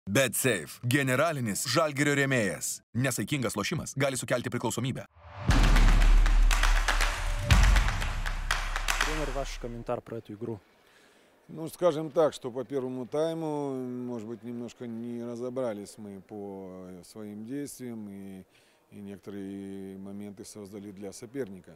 BetSafe – generalinis Žalgirio rėmėjas. Nesaikingas lošimas gali sukelti priklausomybę. Тренер, ваш комментарий про эту игру? Ну, скажем так, что по первому тайму, может быть, немножко не разобрались мы по своим действиям и некоторые моменты создали для соперника.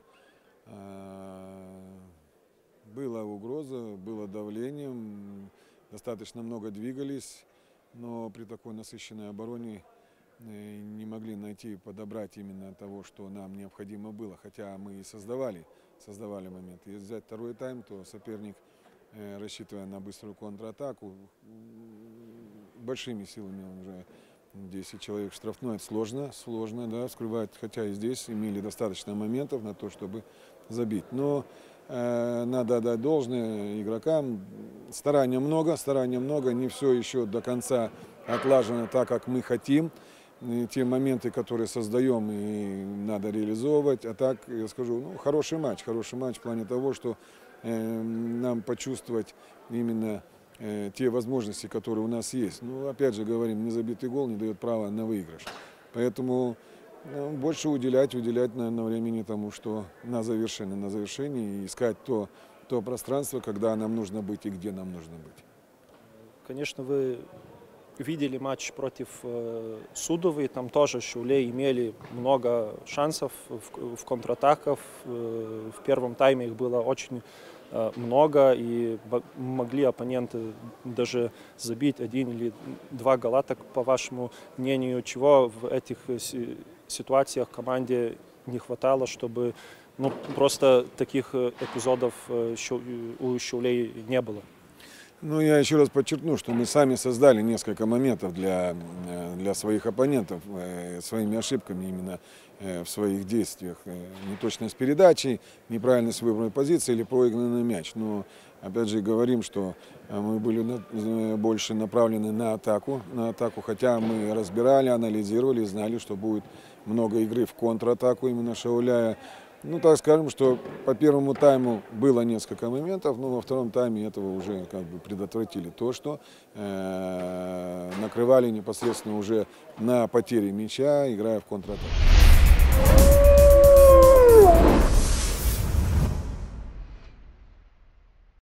Была угроза, было давление, достаточно много двигались, но при такой насыщенной обороне не могли найти, подобрать именно того, что нам необходимо было. Хотя мы и создавали моменты. Если взять второй тайм, то соперник, рассчитывая на быструю контратаку, большими силами уже 10 человек в штрафной. Это сложно, да, вскрывать. Хотя и здесь имели достаточно моментов на то, чтобы забить. Но надо отдать должное игрокам. Старания много, не все еще до конца отлажено так, как мы хотим. И те моменты, которые создаем, и надо реализовывать. А так, я скажу, ну, хороший матч в плане того, что нам почувствовать именно те возможности, которые у нас есть. Ну, опять же говорим, незабитый гол не дает права на выигрыш. Поэтому больше уделять, наверное, времени тому, что на завершении и искать то пространство, когда нам нужно быть и где нам нужно быть. Конечно, вы видели матч против Судовой, там тоже Шаулей имели много шансов в контратаках. В первом тайме их было очень много, и могли оппоненты даже забить 1 или 2 гола. Так, по вашему мнению, чего в этих ситуациях команде не хватало, чтобы просто таких эпизодов у Шаулей не было? Ну, я еще раз подчеркну, что мы сами создали несколько моментов для своих оппонентов своими ошибками именно в своих действиях. Неточность передачи, неправильность выбранной позиции или проигранный мяч. Но, опять же, говорим, что мы были больше направлены на атаку, хотя мы разбирали, анализировали, знали, что будет много игры в контратаку именно Шауляя. Ну, так скажем, что по первому тайму было несколько моментов, но во втором тайме этого уже как бы предотвратили то, что накрывали непосредственно уже на потери мяча, играя в контратаку.